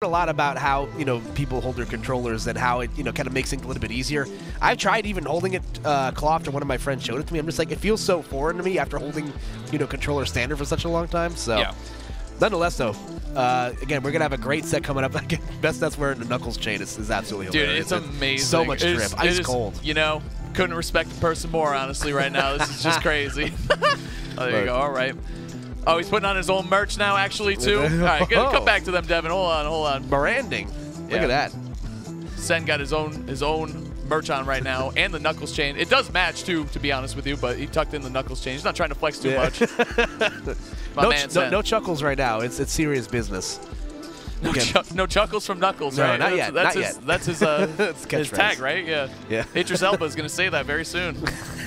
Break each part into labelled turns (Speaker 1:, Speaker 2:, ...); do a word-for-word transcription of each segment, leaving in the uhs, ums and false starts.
Speaker 1: a lot about how, you know, people hold their controllers and how it, you know, kind of makes things a little bit easier. I've tried even holding it uh, claw after one of my friends showed it to me. I'm just like, it feels so foreign to me after holding, you know, controller standard for such a long time. So,
Speaker 2: yeah.
Speaker 1: Nonetheless, though, uh, again, we're going to have a great set coming up. Again, best that's wearing the Knuckles chain is, is absolutely
Speaker 2: Dude,
Speaker 1: hilarious.
Speaker 2: it's amazing.
Speaker 1: So much drip.
Speaker 2: It's,
Speaker 1: Ice
Speaker 2: it is,
Speaker 1: cold.
Speaker 2: You know, couldn't respect a person more, honestly, right now. This is just crazy. Oh, there
Speaker 1: Look.
Speaker 2: you go. All right. Oh, he's putting on his own merch now, actually, too. All right, good. Come back to them, Devin. Hold on, hold on.
Speaker 1: Branding. Look
Speaker 2: Yeah.
Speaker 1: at that.
Speaker 2: Sen got his own his own merch on right now, and the Knuckles chain. It does match, too, to be honest with you, but he tucked in the Knuckles chain. He's not trying to flex too
Speaker 1: Yeah.
Speaker 2: much. My
Speaker 1: no,
Speaker 2: man,
Speaker 1: ch no,
Speaker 2: Sen.
Speaker 1: no chuckles right now. It's it's serious business.
Speaker 2: No,
Speaker 1: Again.
Speaker 2: chu no chuckles from Knuckles,
Speaker 1: No,
Speaker 2: right?
Speaker 1: not
Speaker 2: that's,
Speaker 1: yet,
Speaker 2: That's
Speaker 1: not
Speaker 2: his,
Speaker 1: yet.
Speaker 2: That's his, uh,
Speaker 1: It's
Speaker 2: his
Speaker 1: catchphrase.
Speaker 2: tag, right? Yeah.
Speaker 1: Yeah.
Speaker 2: Idris Elba is going to say that very soon.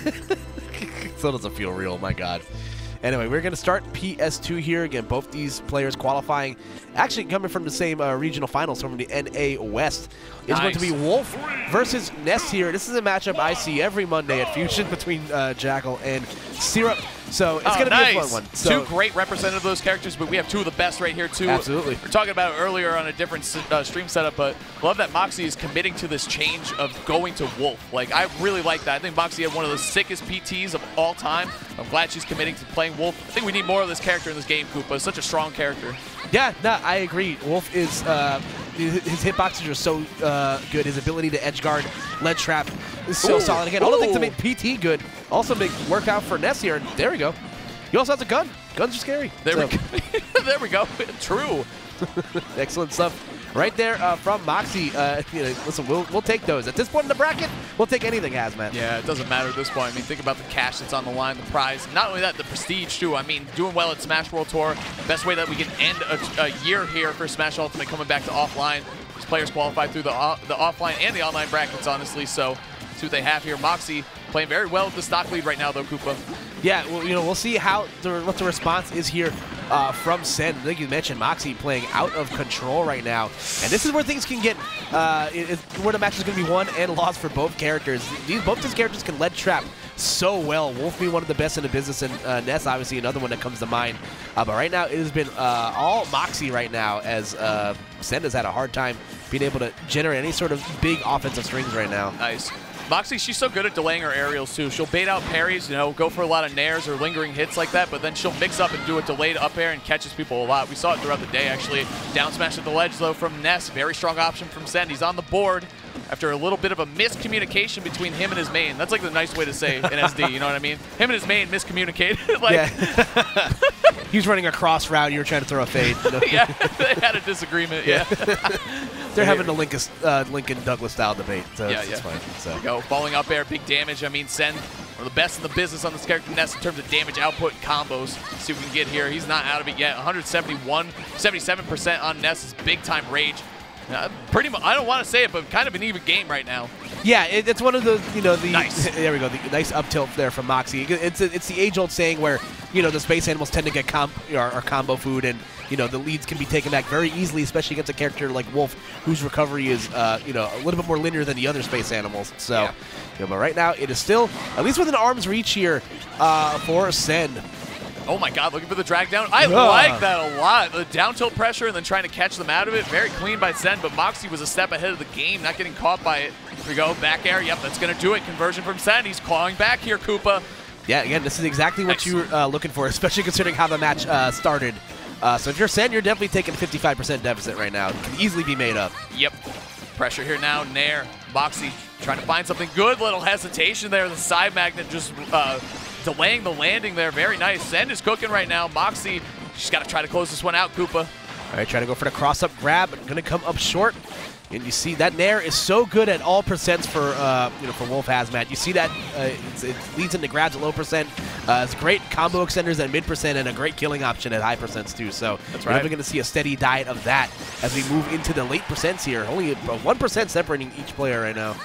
Speaker 1: Still doesn't feel real, my God. Anyway, we're going to start P S two here. Again, both these players qualifying, actually coming from the same uh, regional finals from the N A West. It's going to be
Speaker 2: Nice.
Speaker 1: Wolf versus Ness here. This is a matchup I see every Monday at Fusion between uh, Jackal and Syrup. So it's
Speaker 2: Oh,
Speaker 1: going to
Speaker 2: nice.
Speaker 1: be a fun one. So,
Speaker 2: Two great representative of those characters, but we have two of the best right here, too.
Speaker 1: Absolutely.
Speaker 2: We were talking about it earlier on a different uh, stream setup, but I love that Moxie is committing to this change of going to Wolf. Like, I really like that. I think Moxie had one of the sickest P Ts of all time. I'm glad she's committing to playing Wolf. I think we need more of this character in this game, Koopa. It's such a strong character.
Speaker 1: Yeah, no, I agree. Wolf is, uh, his his hitboxes are so uh, good. His ability to edge guard, lead trap is so
Speaker 2: Ooh.
Speaker 1: solid. Again, all the things that
Speaker 2: Ooh.
Speaker 1: make P T good also make work out for Ness here. And there we go. He also has a gun. Guns are scary.
Speaker 2: There
Speaker 1: So,
Speaker 2: we go. There we go. True.
Speaker 1: excellent stuff. Right there uh, from Moxie. Uh, you know, listen, we'll, we'll take those. At this point in the bracket, we'll take anything, Hazmat.
Speaker 2: Yeah, it doesn't matter at this point. I mean, think about the cash that's on the line, the prize. Not only that, the prestige, too. I mean, doing well at Smash World Tour. Best way that we can end a, a year here for Smash Ultimate coming back to offline. These players qualify through the, uh, the offline and the online brackets, honestly. So, see what they have here. Moxie playing very well with the stock lead right now, though, Koopa.
Speaker 1: Yeah, well, you know, we'll see how the, what the response is here uh, from Sen. I think you mentioned Moxie playing out of control right now, and this is where things can get, uh, it, it, where the match is going to be won and lost for both characters. These both these characters can lead trap so well. Wolf being one of the best in the business, and uh, Ness obviously another one that comes to mind. Uh, but right now it has been uh, all Moxie right now, as uh, Sen has had a hard time being able to generate any sort of big offensive strings right now.
Speaker 2: Nice. Moxie, she's so good at delaying her aerials, too. She'll bait out parries, you know, go for a lot of nairs or lingering hits like that, but then she'll mix up and do a delayed up air and catches people a lot. We saw it throughout the day, actually. Down smash at the ledge, though, from Ness. Very strong option from Sen. He's on the board after a little bit of a miscommunication between him and his main. That's like the nice way to say in S D, you know what I mean? Him and his main miscommunicated. like,
Speaker 1: Yeah. He was running a cross route. You were trying to throw a fade. You know?
Speaker 2: yeah, they had a disagreement, yeah.
Speaker 1: They're having a Lincoln, uh, Lincoln Douglas style debate, so
Speaker 2: Yeah,
Speaker 1: it's, it's
Speaker 2: yeah.
Speaker 1: fine. So.
Speaker 2: Go, falling up air, big damage. I mean, Sen, one of the best in the business on this character, Ness, in terms of damage output and combos. Let's see what we can get here. He's not out of it yet. one seventy-one, seventy-seven percent on Ness's big-time rage. Uh, pretty much, I don't want to say it, but kind of an even game right now.
Speaker 1: Yeah, it, it's one of the, you know, the
Speaker 2: Nice.
Speaker 1: there we go, the nice up tilt there from Moxie. It's it's the age-old saying where, you know, the space animals tend to get com or, or combo food, and you know the leads can be taken back very easily, especially against a character like Wolf, whose recovery is, uh, you know, a little bit more linear than the other space animals. So,
Speaker 2: Yeah.
Speaker 1: you know, but right now it is still at least within arm's reach here uh, for Sen.
Speaker 2: Oh my God, looking for the drag down. I
Speaker 1: Yeah.
Speaker 2: like that a lot. The down tilt pressure and then trying to catch them out of it. Very clean by Sen, but Moxie was a step ahead of the game, not getting caught by it. Here we go, back air. Yep, that's going to do it. Conversion from Sen. He's clawing back here, Koopa.
Speaker 1: Yeah, again, this is exactly what
Speaker 2: Nice.
Speaker 1: you were uh, looking for, especially considering how the match uh, started. Uh, so if you're Sen, you're definitely taking a fifty-five percent deficit right now. It can easily be made up.
Speaker 2: Yep. Pressure here now. Nair. Moxie trying to find something good. Little hesitation there. The side magnet just uh, delaying the landing there. Very nice. Sen is cooking right now. Moxie, she's got to try to close this one out, Koopa.
Speaker 1: All right, trying to go for the cross-up grab, but going to come up short. And you see that Nair is so good at all percents for uh, you know for Wolf Hazmat. You see that uh, it's, it leads into grabs at low percent. Uh, it's great combo extenders at mid percent and a great killing option at high percents too. So
Speaker 2: That's
Speaker 1: we're
Speaker 2: right.
Speaker 1: definitely going to see a steady diet of that as we move into the late percents here. Only one percent separating each player right now.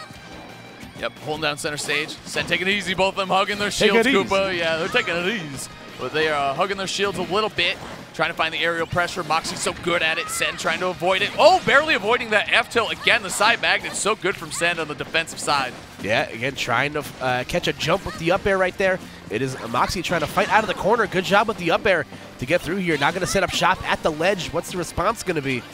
Speaker 2: Yep, holding down center stage. Sen taking it easy. Both of them hugging their
Speaker 1: Take
Speaker 2: shields,
Speaker 1: it easy.
Speaker 2: Koopa. Yeah, they're taking it easy. But they are hugging their shields a little bit. Trying to find the aerial pressure. Moxie's so good at it. Sen trying to avoid it. Oh, barely avoiding that F tilt. Again, the side magnet so good from Sen on the defensive side.
Speaker 1: Yeah, again, trying to uh, catch a jump with the up air right there. It is Moxie trying to fight out of the corner. Good job with the up air to get through here. Not going to set up shop at the ledge. What's the response going to be?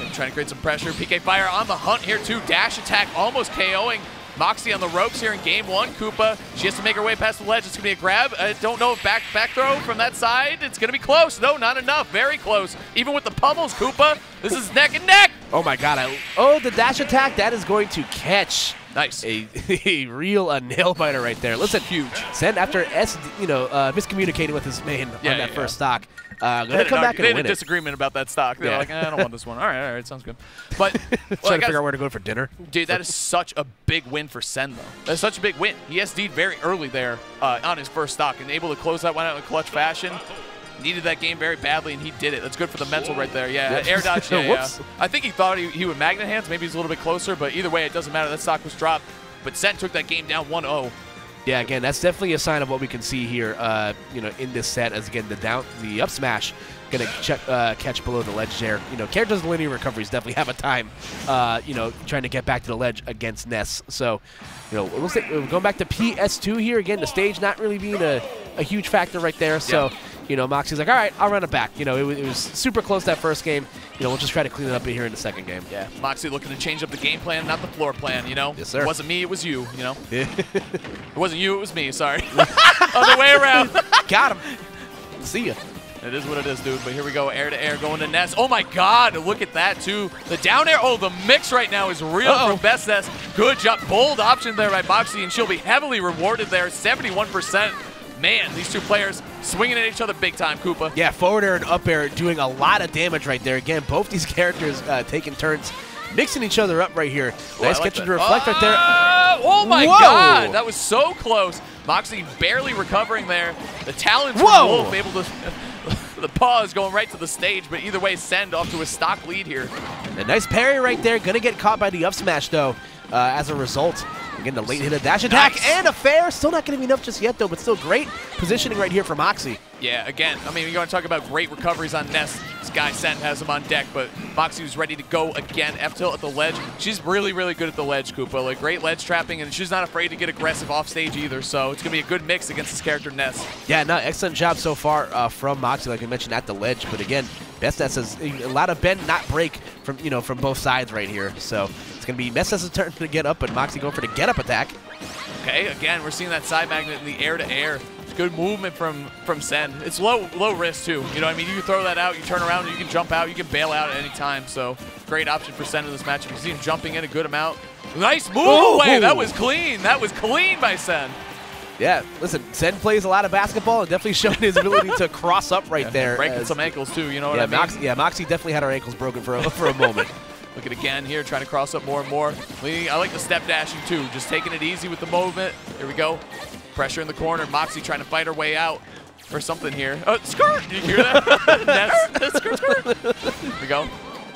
Speaker 2: trying to create some pressure. P K Fire on the hunt here too. Dash attack almost KOing Moxie on the ropes here in game one. Koopa, she has to make her way past the ledge. It's going to be a grab. I don't know if back back throw from that side. It's going to be close. No, not enough. Very close. Even with the pummels, Koopa, this is neck and neck.
Speaker 1: Oh my god. I, oh, the dash attack, that is going to catch.
Speaker 2: Nice.
Speaker 1: A, a real a nail biter right there. Listen,
Speaker 2: huge.
Speaker 1: Sen, after S, you know, uh, miscommunicating with his main
Speaker 2: yeah,
Speaker 1: on that
Speaker 2: yeah,
Speaker 1: first
Speaker 2: yeah.
Speaker 1: stock, uh, gonna come back
Speaker 2: they
Speaker 1: and
Speaker 2: had
Speaker 1: win
Speaker 2: a
Speaker 1: it.
Speaker 2: disagreement about that stock. They're
Speaker 1: Yeah.
Speaker 2: like, eh, I don't want this one. All right, all right, sounds good. But well,
Speaker 1: trying to figure out where to go for dinner.
Speaker 2: Dude, that is such a big win for Sen, though. That's such a big win. He S D'd very early there uh, on his first stock and able to close that one out in a clutch fashion. Needed that game very badly, and he did it. That's good for the mental right there. Yeah, air dodge. Yeah, yeah. I think he thought he, he would magnet hands. Maybe he's a little bit closer, but either way, it doesn't matter. That stock was dropped. But Sen took that game down one oh.
Speaker 1: Yeah, again, that's definitely a sign of what we can see here, uh, you know, in this set. As again, the down, the up smash, gonna check, uh, catch below the ledge there. You know, characters in linear recoveries definitely have a time, uh, you know, trying to get back to the ledge against Ness. So, you know, we'll say, going back to P S two here again. The stage not really being a, a huge factor right there. So. Yeah. You know, Moxie's like, all right, I'll run it back. You know, it was, it was super close that first game. You know, we'll just try to clean it up here in the second game.
Speaker 2: Yeah, Moxie looking to change up the game plan, not the floor plan, you know?
Speaker 1: Yes, sir.
Speaker 2: It wasn't me, it was you, you know? Yeah. It wasn't you, it was me, sorry. Other way around.
Speaker 1: Got him. See ya.
Speaker 2: It is what it is, dude. But here we go, air to air, going to Ness. Oh, my God, look at that, too. The down air, oh, the mix right now is real
Speaker 1: Uh-oh.
Speaker 2: from Best Ness. Good job, bold option there by Moxie, and she'll be heavily rewarded there, seventy-one percent. Man, these two players swinging at each other big time, Koopa.
Speaker 1: Yeah, forward air and up air doing a lot of damage right there. Again, both these characters uh, taking turns, mixing each other up right here.
Speaker 2: Oh,
Speaker 1: nice
Speaker 2: like
Speaker 1: catch to reflect
Speaker 2: oh,
Speaker 1: right there.
Speaker 2: Oh my
Speaker 1: Whoa.
Speaker 2: God, that was so close. Moxie barely recovering there. The talent from
Speaker 1: Whoa.
Speaker 2: Wolf able to... The pause going right to the stage, but either way, Send off to a stock lead here.
Speaker 1: A nice parry right there. Gonna get caught by the up smash, though, uh, as a result. Again, the late hit of dash attack
Speaker 2: Nice.
Speaker 1: and a fair. Still not going to be enough just yet, though, but still great positioning right here for Moxie.
Speaker 2: Yeah, again, I mean, you're going to talk about great recoveries on Ness. This guy, Sen, has him on deck, but Moxie was ready to go again. F-tilt at the ledge. She's really, really good at the ledge, Koopa. Like, great ledge trapping, and she's not afraid to get aggressive off stage either, so it's going to be a good mix against this character, Ness.
Speaker 1: Yeah, no, excellent job so far uh, from Moxie, like I mentioned, at the ledge. But again, Best Ness has a lot of bend, not break from, you know, from both sides right here. So it's going to be Best Ness's turn to get up, but Moxie going for the get-up attack.
Speaker 2: Okay, again, we're seeing that side magnet in the air-to-air. It's good movement from from Sen. It's low low risk, too. You know what I mean? You can throw that out, you turn around, you can jump out, you can bail out at any time. So, great option for Sen in this matchup. You see him jumping in a good amount. Nice move
Speaker 1: Ooh.
Speaker 2: away. That was clean. That was clean by Sen.
Speaker 1: Yeah, listen, Sen plays a lot of basketball and definitely showing his ability to cross up right
Speaker 2: Yeah,
Speaker 1: there.
Speaker 2: breaking
Speaker 1: as,
Speaker 2: some ankles, too. You know what
Speaker 1: yeah,
Speaker 2: I mean?
Speaker 1: Moxie, yeah, Moxie definitely had her ankles broken for a, for a moment.
Speaker 2: Look at again here, trying to cross up more and more. I like the step dashing too, just taking it easy with the movement. Here we go. Pressure in the corner. Moxie trying to fight her way out for something here. Oh, skirt! Did you hear that? That's, skirt, skirt. Here we go.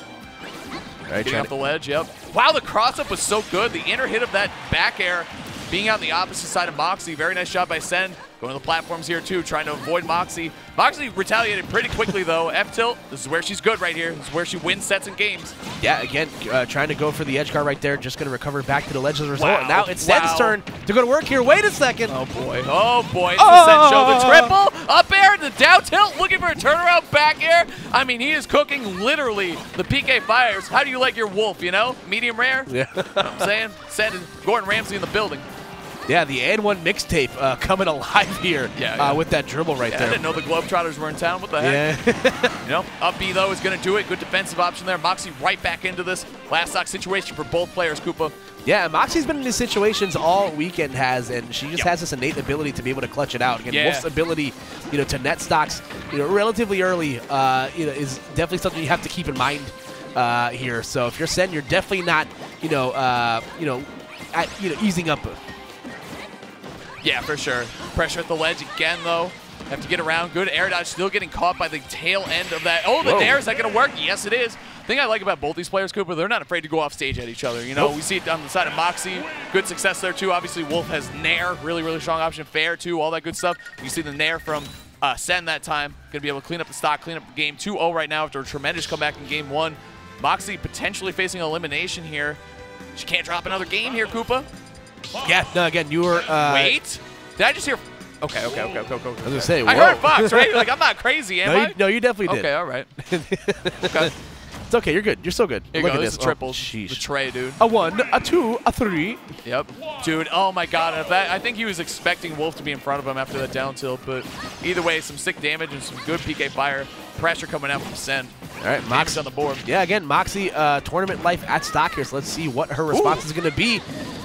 Speaker 1: All right,
Speaker 2: Getting off the ledge, yep. Wow, the cross up was so good. The inner hit of that back air being on the opposite side of Moxie. Very nice job by Sen. Going to the platforms here too, trying to avoid Moxie. Moxie retaliated pretty quickly though. F-tilt, this is where she's good right here. This is where she wins sets and games.
Speaker 1: Yeah, again, uh, trying to go for the edge guard right there. Just going to recover back to the ledge as a result.
Speaker 2: Wow.
Speaker 1: And now it's
Speaker 2: Wow.
Speaker 1: Sen's turn to go to work here. Wait a second.
Speaker 2: Oh boy, oh boy, it's
Speaker 1: Oh.
Speaker 2: the Sen show. The triple, up air, the down tilt, looking for a turnaround back air. I mean, he is cooking literally the P K Fires. How do you like your wolf, you know? Medium rare?
Speaker 1: Yeah.
Speaker 2: You know what I'm saying? Sen and Gordon Ramsay in the building.
Speaker 1: Yeah, the and one mixtape uh, coming alive here
Speaker 2: Yeah, yeah.
Speaker 1: Uh, with that dribble right
Speaker 2: Yeah,
Speaker 1: there.
Speaker 2: I didn't know the Globetrotters were in town. What the heck?
Speaker 1: Yeah.
Speaker 2: You know, up B, though, is going to do it. Good defensive option there. Moxie right back into this last stock situation for both players, Koopa.
Speaker 1: Yeah, Moxie's been in these situations all weekend, has, and she just
Speaker 2: Yep.
Speaker 1: has this innate ability to be able to clutch it out. Again,
Speaker 2: Yeah.
Speaker 1: Wolf's ability, you know, to net stocks, you know, relatively early, uh, you know, is definitely something you have to keep in mind uh, here. So if you're Sen, you're definitely not, you know, uh, you know, at, you know, easing up.
Speaker 2: Yeah, for sure. Pressure at the ledge again, though. Have to get around. Good air dodge. Still getting caught by the tail end of that. Oh, the
Speaker 1: Whoa.
Speaker 2: nair. Is that going to work? Yes, it is. The thing I like about both these players, Cooper, they're not afraid to go off stage at each other. You know,
Speaker 1: Nope.
Speaker 2: we see it on the side of Moxie. Good success there, too. Obviously, Wolf has nair. Really, really strong option. Fair, too. All that good stuff. You see the nair from uh, Sen that time. Going to be able to clean up the stock, clean up the game two oh right now after a tremendous comeback in game one. Moxie potentially facing elimination here. She can't drop another game here, Koopa.
Speaker 1: Yeah, no, again, you were. Uh,
Speaker 2: Wait. Did I just hear? Okay, okay, okay, okay, okay.
Speaker 1: I was gonna say,
Speaker 2: I
Speaker 1: whoa.
Speaker 2: heard Fox, right? Like, I'm not crazy, am
Speaker 1: no,
Speaker 2: I?
Speaker 1: you, no, you definitely did.
Speaker 2: Okay, all right. Okay.
Speaker 1: It's It's okay. You're good. You're so good.
Speaker 2: Here
Speaker 1: Look
Speaker 2: you go.
Speaker 1: at
Speaker 2: This
Speaker 1: this.
Speaker 2: is triple.
Speaker 1: Oh,
Speaker 2: the
Speaker 1: sheesh.
Speaker 2: tray, dude.
Speaker 1: A one, a two, a three.
Speaker 2: Yep. Dude, oh my god. If that, I think he was expecting Wolf to be in front of him after that down tilt, but either way, some sick damage and some good P K fire. Pressure coming out from Sen.
Speaker 1: All right, Moxie
Speaker 2: on the board.
Speaker 1: Yeah, again, Moxie, uh, tournament life at stock here, so let's see what her response
Speaker 2: Ooh.
Speaker 1: is going to be.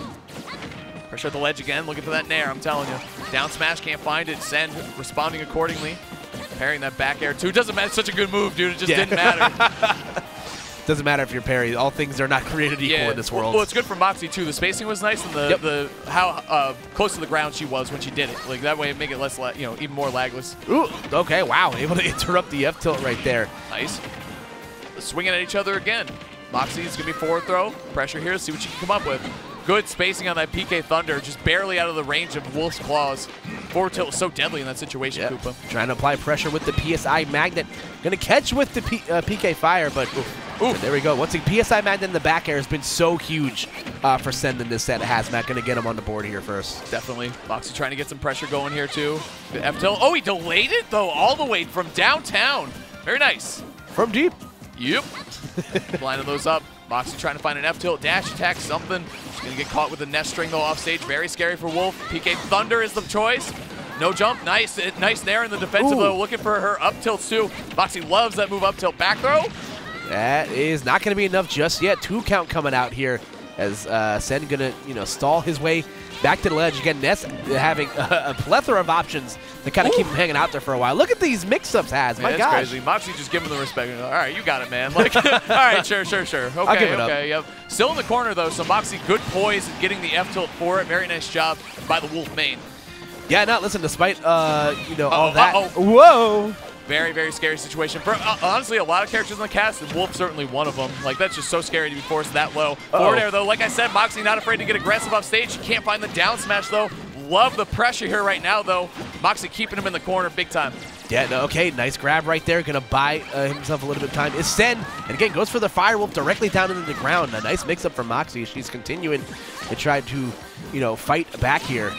Speaker 2: Pressure at the ledge again, looking for that nair, I'm telling you. Down smash, can't find it. Sen responding accordingly. Parrying that back air, too. Doesn't matter. It's such a good move, dude. It just
Speaker 1: Yeah.
Speaker 2: didn't matter.
Speaker 1: Doesn't matter if you're parry. All things are not created equal
Speaker 2: Yeah.
Speaker 1: in this world.
Speaker 2: Well, it's good for Moxie, too. The spacing was nice, and the,
Speaker 1: Yep.
Speaker 2: the how uh, close to the ground she was when she did it. Like, that way, it make it less, la you know, even more lagless.
Speaker 1: Ooh, okay, wow. Able to interrupt the F tilt right there.
Speaker 2: Nice. Swinging at each other again. Moxie's going to be forward throw. Pressure here, see what she can come up with. Good spacing on that P K Thunder, just barely out of the range of Wolf's claws. Forward tilt was so deadly in that situation,
Speaker 1: Yep.
Speaker 2: Koopa.
Speaker 1: Trying to apply pressure with the P S I Magnet. Going to catch with the P uh, P K Fire, but oof. Ooh, there we go. Once again, P S I Magnet in the back air has been so huge uh, for Sen in this set. Hazmat going to get him on the board here first.
Speaker 2: Definitely. Moxie trying to get some pressure going here, too. The F tilt. Oh, he delayed it, though, all the way from downtown. Very nice.
Speaker 1: From deep.
Speaker 2: Yep. Lining those up. Moxie trying to find an F tilt, dash attack, something. She's going to get caught with a nest string, though, off stage. Very scary for Wolf. P K Thunder is the choice. No jump. Nice. Nice there in the defensive,
Speaker 1: Ooh.
Speaker 2: though. Looking for her up tilts, too. Moxie loves that move up tilt. Back throw.
Speaker 1: That is not going to be enough just yet. Two count coming out here as uh, Sen going to, you know, stall his way back to the ledge. Again, Ness having a, a plethora of options to kind of keep him hanging out there for a while. Look at these mix-ups, Has. My
Speaker 2: Man,
Speaker 1: gosh.
Speaker 2: that's crazy. Moxie just giving him the respect. All right, you got it, man. Like, all right, sure, sure, sure. Okay,
Speaker 1: I'll give it
Speaker 2: okay,
Speaker 1: up.
Speaker 2: yep. Still in the corner, though, so Moxie, good poise and getting the F tilt for it. Very nice job by the Wolf main.
Speaker 1: Yeah, no, listen, despite, uh, you know, all
Speaker 2: Uh-oh,
Speaker 1: that.
Speaker 2: uh-oh.
Speaker 1: Whoa.
Speaker 2: Very, very scary situation. For uh, honestly, a lot of characters in the cast, and Wolf certainly one of them. Like, that's just so scary to be forced that low.
Speaker 1: Uh-oh.
Speaker 2: Forward air, though, like I said, Moxie not afraid to get aggressive off stage. She can't find the down smash, though. Love the pressure here right now, though. Moxie keeping him in the corner big time.
Speaker 1: Yeah, no, okay, nice grab right there. Gonna buy uh, himself a little bit of time. Is Sen, and again, goes for the Firewolf directly down into the ground. A nice mix-up from Moxie. She's continuing to try to, you know, fight back here.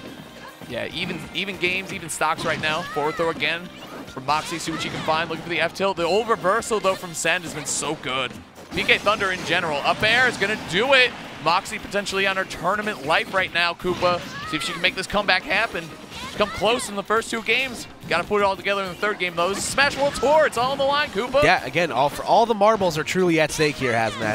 Speaker 2: Yeah, even even games, even stocks right now. Forward throw again from Moxie. See what you can find. Looking for the F tilt. The old reversal, though, from Sen has been so good. P K Thunder in general. Up air is going to do it. Moxie potentially on her tournament life right now, Koopa. See if she can make this comeback happen. She's come close in the first two games. Got to put it all together in the third game, though. This is Smash World Tour. It's all on the line, Koopa.
Speaker 1: Yeah, again, all for all the marbles are truly at stake here, Hazmat.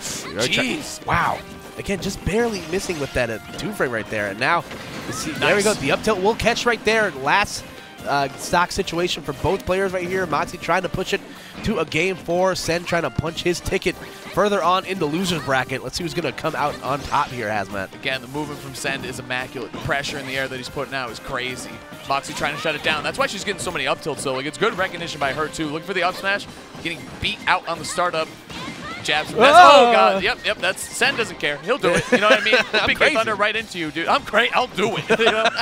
Speaker 2: Jeez.
Speaker 1: Wow. Again, just barely missing with that uh, two frame right there. And now, you see, there we
Speaker 2: Nice.
Speaker 1: go. The up tilt will catch right there. Last uh, stock situation for both players right here. Moxie trying to push it to a game four. Sen trying to punch his ticket further on in the loser's bracket. Let's see who's going to come out on top here, Hazmat.
Speaker 2: Again, the movement from Sen is immaculate. The pressure in the air that he's putting out is crazy. Moxie trying to shut it down. That's why she's getting so many up tilts, though. Like, it's good recognition by her, too. Looking for the up smash. Getting beat out on the startup. Jabs. That's,
Speaker 1: Oh!
Speaker 2: oh, God. Yep, yep. That's Sen doesn't care. He'll do it. You know what I mean?
Speaker 1: I'm
Speaker 2: P K
Speaker 1: crazy.
Speaker 2: Thunder right into you, dude. I'm great. I'll do it. You know?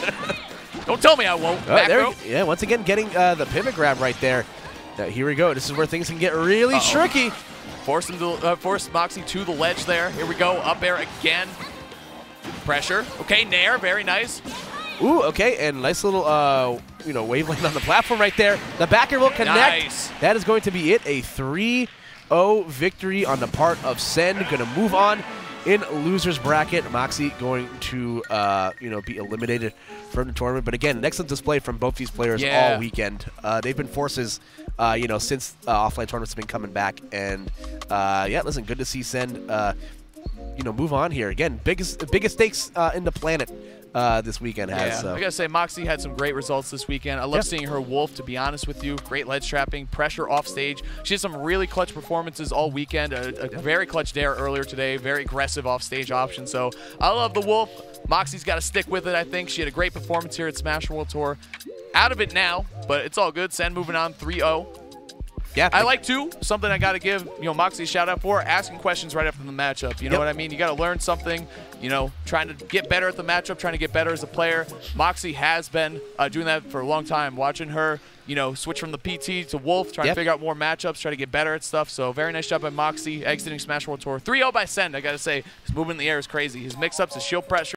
Speaker 2: Don't tell me I won't.
Speaker 1: Oh,
Speaker 2: Back
Speaker 1: there
Speaker 2: row.
Speaker 1: we- yeah, once again, getting uh, the pivot grab right there. Now, here we go. This is where things can get really
Speaker 2: Uh-oh.
Speaker 1: tricky.
Speaker 2: Force him to uh, force Moxie to the ledge there. Here we go. Up air again. Pressure. Okay, Nair. Very nice.
Speaker 1: Ooh, okay, and nice little, uh, you know, wavelength on the platform right there. The backer will connect.
Speaker 2: Nice.
Speaker 1: That is going to be it. A three oh victory on the part of Sen. Going to move on in loser's bracket. Moxie going to, uh, you know, be eliminated from the tournament. But again, an excellent display from both these players
Speaker 2: Yeah.
Speaker 1: all weekend. Uh, they've been forces, uh, you know, since uh, offline tournaments have been coming back. And, uh, yeah, listen, good to see Sen, uh, you know, move on here. Again, biggest biggest stakes uh, in the planet. Uh, this weekend has.
Speaker 2: Yeah,
Speaker 1: So.
Speaker 2: I gotta say, Moxie had some great results this weekend. I love
Speaker 1: Yep.
Speaker 2: seeing her Wolf, to be honest with you. Great ledge trapping, pressure off stage. She had some really clutch performances all weekend. A, a very clutch dare earlier today, very aggressive off stage option. So I love the Wolf. Moxie's got to stick with it, I think. She had a great performance here at Smash World Tour. Out of it now, but it's all good. Sen moving on three oh.
Speaker 1: Yeah,
Speaker 2: I like, too, something I got to give, you know, Moxie a shout-out for, asking questions right after the matchup. You know
Speaker 1: Yep.
Speaker 2: what I mean? You got to learn something, you know, trying to get better at the matchup, trying to get better as a player. Moxie has been uh, doing that for a long time, watching her, you know, switch from the P T to Wolf, trying
Speaker 1: Yep.
Speaker 2: to figure out more matchups, try to get better at stuff. So very nice job by Moxie, exiting Smash World Tour. three oh by Sen, I got to say. His movement in the air is crazy. His mix-ups, his shield pressure.